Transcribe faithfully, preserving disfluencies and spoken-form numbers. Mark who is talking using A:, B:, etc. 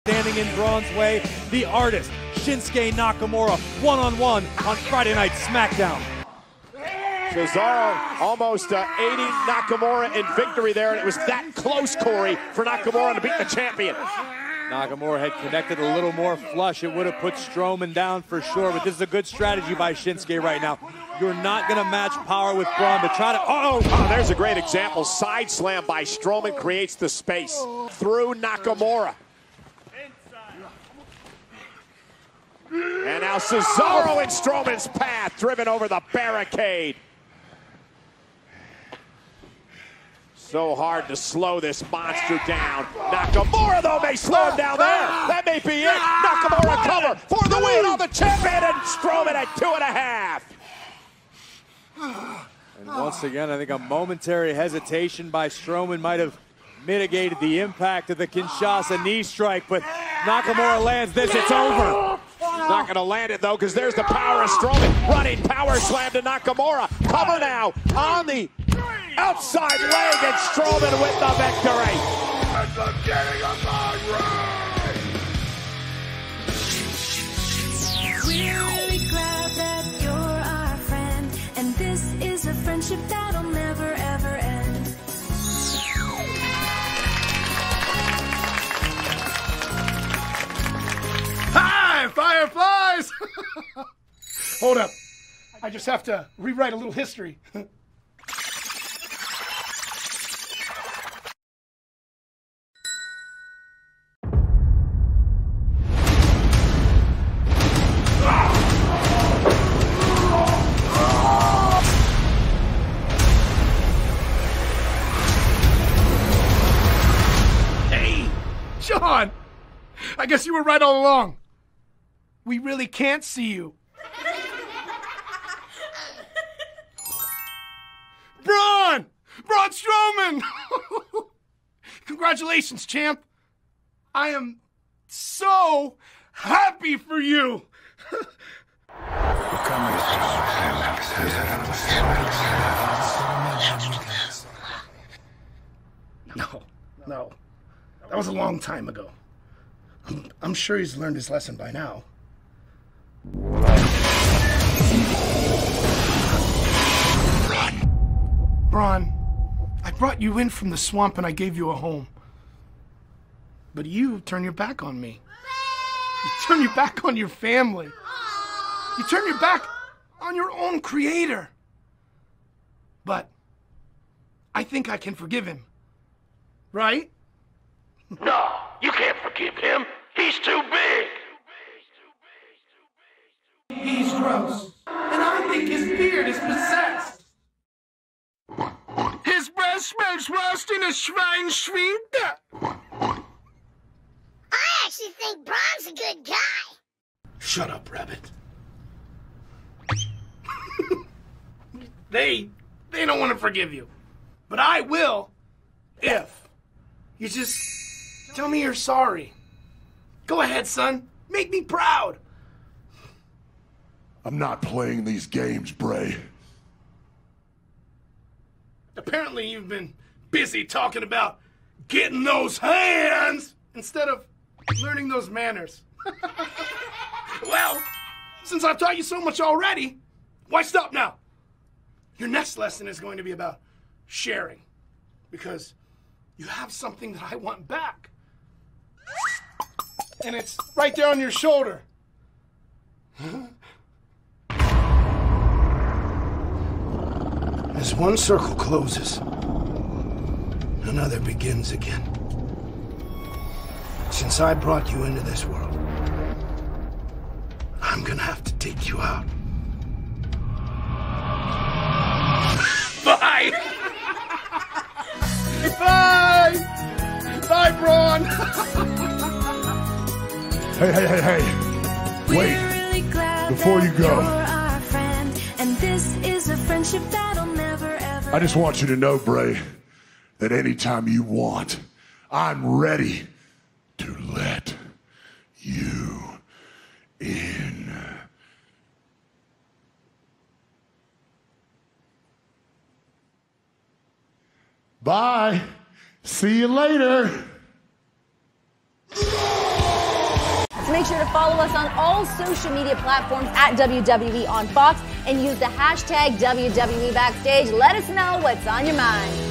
A: standing in Braun's way. The artist, Shinsuke Nakamura, one-on-one on Friday Night SmackDown.
B: Cesaro almost uh, aiding Nakamura in victory there, and it was that close, Corey, for Nakamura to beat the champion.
A: Nakamura had connected a little more flush. It would have put Strowman down for sure, but this is a good strategy by Shinsuke right now. You're not going to match power with Braun, but try to... Oh,
B: oh, there's a great example. Side slam by Strowman creates the space through Nakamura. And now Cesaro in Strowman's path, driven over the barricade. So hard to slow this monster down. Nakamura, though, may slow him down there. That may be it. Nakamura cover for the win on the champion, and Strowman at two and a half.
A: And once again, I think a momentary hesitation by Strowman might have mitigated the impact of the Kinshasa knee strike, but Nakamura lands this, it's over.
B: He's not going to land it, though, because there's the power of Strowman. Running power slam to Nakamura. Cover now on the outside leg, and Strowman with the victory. At the beginning of my reign.
C: We're really glad that you're our friend, and this is a friendship that'll never, ever end.
D: Hi, Fireflies! Hold up. I just have to rewrite a little history. Hey, John! I guess you were right all along. We really can't see you. Braun! Braun Strowman! Congratulations, champ. I am so happy for you. No, no. That was a long time ago. I'm, I'm sure he's learned his lesson by now. Braun. Braun, I brought you in from the swamp and I gave you a home. But you turn your back on me. You turn your back on your family. You turn your back on your own creator. But I think I can forgive him. Right?
E: No, you can't forgive him. He's too big.
D: He's gross. And I think his beard is possessed. His breath smells worse than a Schweinschwinter.
F: I actually think Braun's a good guy.
D: Shut up, Rabbit. they, they don't want to forgive you. But I will, if you just tell me you're sorry. Go ahead, son. Make me proud.
G: I'm not playing these games, Bray.
D: Apparently you've been busy talking about getting those hands instead of learning those manners. Well, since I've taught you so much already, why stop now? Your next lesson is going to be about sharing, because you have something that I want back. And it's right there on your shoulder. As one circle closes, another begins again. Since I brought you into this world, I'm gonna have to take you out. Bye! Bye! Bye, Braun!
G: Hey, hey, hey, hey! Wait! Before you go,
C: And this is a friendship that'll never, ever
G: I just want you to know, Bray, that anytime you want, I'm ready to let you in. Bye. See you later.
H: Make sure to follow us on all social media platforms at W W E on Fox and use the hashtag W W E Backstage. Let us know what's on your mind.